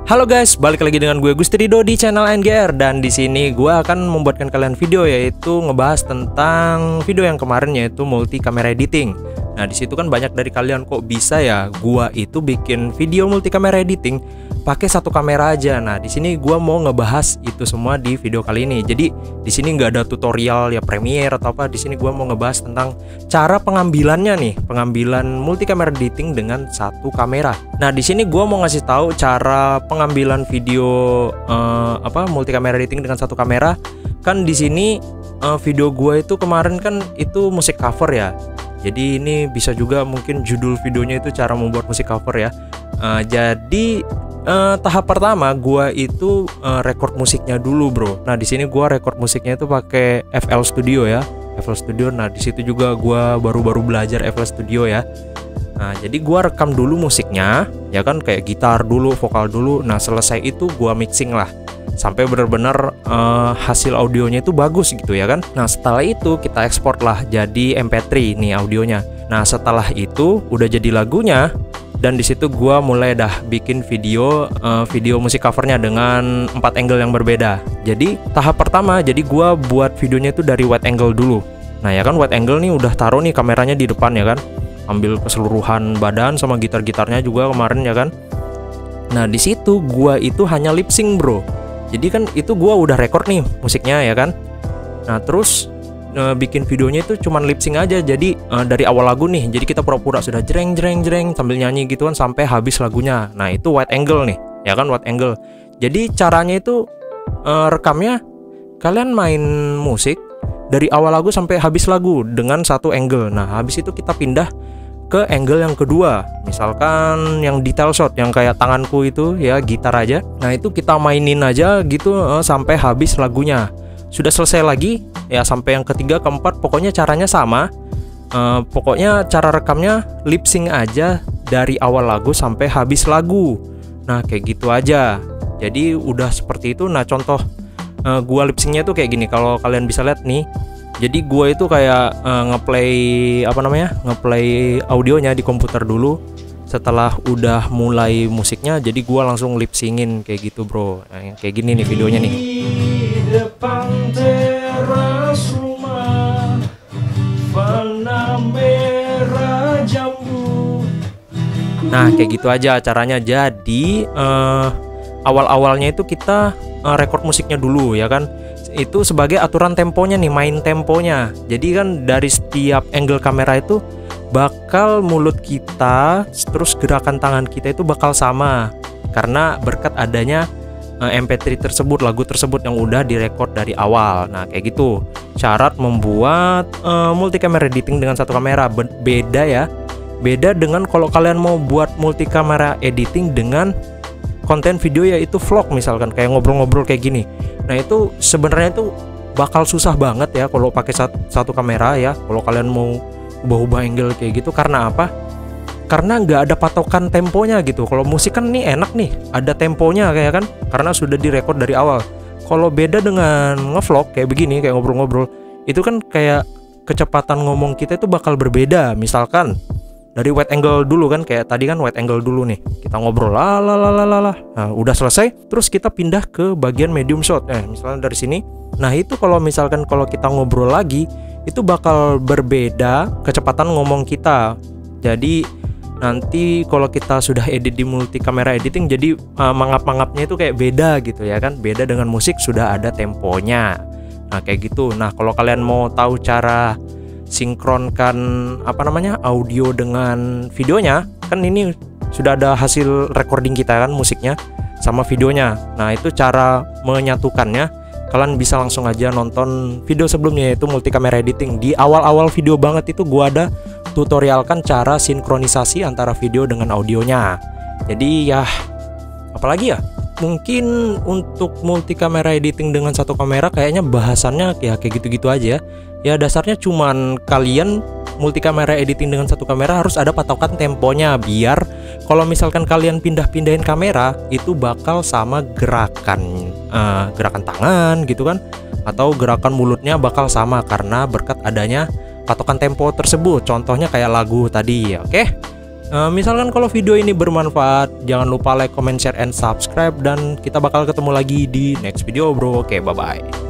Halo guys, balik lagi dengan gue Gusti Rido di channel NGR, dan di sini gue akan membuatkan kalian video, yaitu ngebahas tentang video yang kemarin, yaitu multi kamera editing. Nah, di situ kan banyak dari kalian, kok bisa ya gua itu bikin video multi kamera editing pakai satu kamera aja. Nah, di sini gua mau ngebahas itu semua di video kali ini. Jadi di sini nggak ada tutorial ya Premiere atau apa. Di sini gua mau ngebahas tentang cara pengambilannya nih, pengambilan multi kamera editing dengan satu kamera. Nah, di sini gua mau ngasih tahu cara pengambilan video multi kamera editing dengan satu kamera. Kan di sini video gua itu kemarin kan itu musik cover ya. Jadi ini bisa juga mungkin judul videonya itu cara membuat musik cover ya. Jadi tahap pertama gua itu record musiknya dulu, bro. Nah, di sini gua record musiknya itu pakai FL Studio ya. FL Studio. Nah, di situ juga gua baru-baru belajar FL Studio ya. Nah, jadi gua rekam dulu musiknya, ya kan, kayak gitar dulu, vokal dulu. Nah, selesai itu gua mixing lah sampai benar-benar hasil audionya itu bagus gitu ya kan. Nah, setelah itu kita ekspor lah jadi MP3 nih audionya. Nah, setelah itu udah jadi lagunya, dan di situ gua mulai dah bikin video musik covernya dengan 4 angle yang berbeda. Jadi tahap pertama, jadi gua buat videonya itu dari wide angle dulu. Nah, ya kan, wide angle nih udah taruh nih kameranya di depan ya kan. Ambil keseluruhan badan sama gitar-gitarnya juga kemarin ya kan. Nah, di situ gua itu hanya lip sync, bro. Jadi kan itu gua udah record nih musiknya ya kan. Nah, terus bikin videonya itu cuman lip sync aja. Jadi dari awal lagu nih, jadi kita pura-pura sudah jreng sambil nyanyi gitu kan sampai habis lagunya. Nah, itu wide angle nih, ya kan, wide angle. Jadi caranya itu rekamnya kalian main musik dari awal lagu sampai habis lagu dengan satu angle. Nah, habis itu kita pindah ke angle yang kedua, misalkan yang detail shot yang kayak tanganku itu ya, gitar aja. Nah, itu kita mainin aja gitu sampai habis lagunya. Sudah selesai lagi ya sampai yang ketiga, keempat, pokoknya caranya sama. Pokoknya cara rekamnya lip sync aja dari awal lagu sampai habis lagu. Nah, kayak gitu aja. Jadi udah seperti itu. Nah, contoh gua lip syncnya tuh kayak gini, kalau kalian bisa lihat nih. Jadi gue itu kayak ngeplay audionya di komputer dulu. Setelah udah mulai musiknya, jadi gue langsung lip syncin kayak gitu, bro. Nah, kayak gini nih videonya nih. Depan teras rumah, warna merah jambu. Nah, kayak gitu aja caranya. Jadi awal-awalnya itu kita record musiknya dulu ya kan. Itu sebagai aturan temponya nih, main temponya. Jadi kan dari setiap angle kamera itu bakal mulut kita terus gerakan tangan kita itu bakal sama, karena berkat adanya MP3 tersebut, lagu tersebut yang udah direkord dari awal. Nah, kayak gitu syarat membuat multi camera editing dengan satu kamera. Beda ya, beda dengan kalau kalian mau buat multi camera editing dengan konten video, yaitu vlog misalkan, kayak ngobrol-ngobrol kayak gini. Nah, itu sebenarnya itu bakal susah banget ya kalau pakai satu kamera ya, kalau kalian mau ubah-ubah angle kayak gitu. Karena apa? Karena nggak ada patokan temponya gitu. Kalau musik kan nih enak nih, ada temponya kayak kan, karena sudah direkord dari awal. Kalau beda dengan ngevlog kayak begini, kayak ngobrol-ngobrol, itu kan kayak kecepatan ngomong kita itu bakal berbeda. Misalkan dari wide angle dulu kan, kayak tadi kan wide angle dulu nih, kita ngobrol lah. Nah, udah selesai, terus kita pindah ke bagian medium shot. Misalnya dari sini. Nah, itu kalau misalkan kalau kita ngobrol lagi, itu bakal berbeda kecepatan ngomong kita. Jadi nanti kalau kita sudah edit di multi kamera editing, jadi mangap-mangapnya itu kayak beda gitu ya kan. Beda dengan musik, sudah ada temponya. Nah, kayak gitu. Nah, kalau kalian mau tahu cara sinkronkan audio dengan videonya, kan ini sudah ada hasil recording kita kan, musiknya sama videonya. Nah, itu cara menyatukannya. Kalian bisa langsung aja nonton video sebelumnya, yaitu multi camera editing. Di awal-awal video banget itu gua ada tutorialkan cara sinkronisasi antara video dengan audionya. Jadi ya, apalagi ya, mungkin untuk multi kamera editing dengan satu kamera kayaknya bahasannya ya kayak gitu-gitu aja. Ya, dasarnya cuman kalian multi kamera editing dengan satu kamera harus ada patokan temponya, biar kalau misalkan kalian pindah-pindahin kamera itu bakal sama gerakan tangan gitu kan, atau gerakan mulutnya bakal sama karena berkat adanya patokan tempo tersebut. Contohnya kayak lagu tadi ya. Oke. Misalkan kalau video ini bermanfaat, jangan lupa like, comment, share, and subscribe, dan kita bakal ketemu lagi di next video bro. Oke, bye bye.